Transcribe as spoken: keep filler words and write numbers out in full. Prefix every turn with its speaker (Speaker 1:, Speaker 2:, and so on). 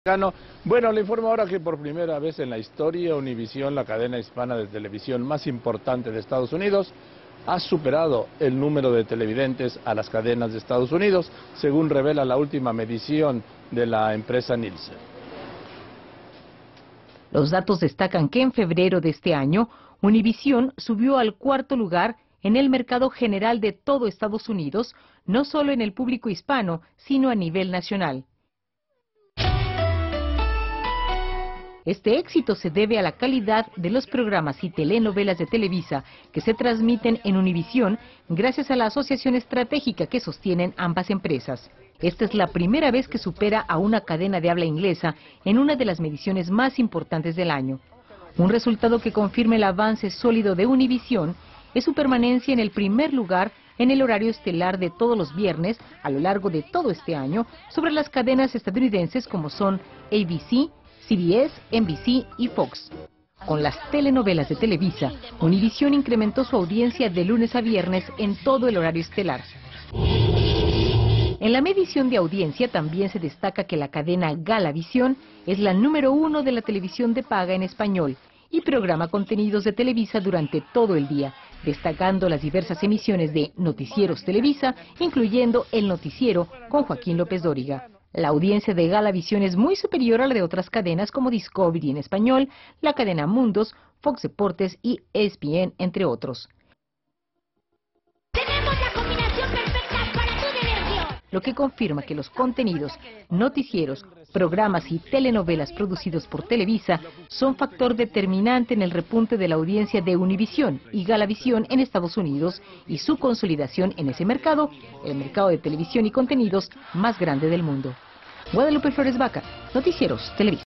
Speaker 1: Bueno, le informo ahora que por primera vez en la historia, Univisión, la cadena hispana de televisión más importante de Estados Unidos, ha superado el número de televidentes a las cadenas de Estados Unidos, según revela la última medición de la empresa Nielsen.
Speaker 2: Los datos destacan que en febrero de este año, Univisión subió al cuarto lugar en el mercado general de todo Estados Unidos, no solo en el público hispano, sino a nivel nacional. Este éxito se debe a la calidad de los programas y telenovelas de Televisa que se transmiten en Univisión gracias a la asociación estratégica que sostienen ambas empresas. Esta es la primera vez que supera a una cadena de habla inglesa en una de las mediciones más importantes del año. Un resultado que confirma el avance sólido de Univisión es su permanencia en el primer lugar en el horario estelar de todos los viernes a lo largo de todo este año sobre las cadenas estadounidenses como son A B C, C B S, N B C y Fox. Con las telenovelas de Televisa, Univisión incrementó su audiencia de lunes a viernes en todo el horario estelar. En la medición de audiencia también se destaca que la cadena Galavisión es la número uno de la televisión de paga en español y programa contenidos de Televisa durante todo el día, destacando las diversas emisiones de Noticieros Televisa, incluyendo El Noticiero con Joaquín López Dóriga. La audiencia de Galavisión es muy superior a la de otras cadenas como Discovery en español, la cadena Mundos, Fox Deportes y E S P N, entre otros.
Speaker 3: ¡Tenemos la combinación perfecta para tu diversión!
Speaker 2: Lo que confirma que los contenidos, noticieros, programas y telenovelas producidos por Televisa son factor determinante en el repunte de la audiencia de Univisión y Galavisión en Estados Unidos y su consolidación en ese mercado, el mercado de televisión y contenidos más grande del mundo. Guadalupe Flores Vaca, Noticieros Televisa.